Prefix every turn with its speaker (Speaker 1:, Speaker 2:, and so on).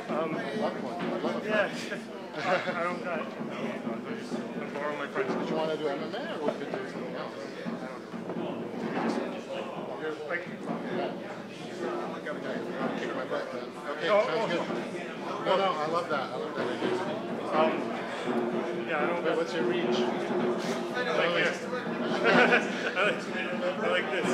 Speaker 1: Yeah. I don't got. I'm borrowing my friend's.
Speaker 2: Did you want to do MMA or we could do something else?
Speaker 1: Like,
Speaker 2: Kick my butt then. Okay, sounds good. No, I love that. I love that idea.
Speaker 1: Yeah, I don't.
Speaker 2: Wait, what's your reach?
Speaker 1: Like this. I like this.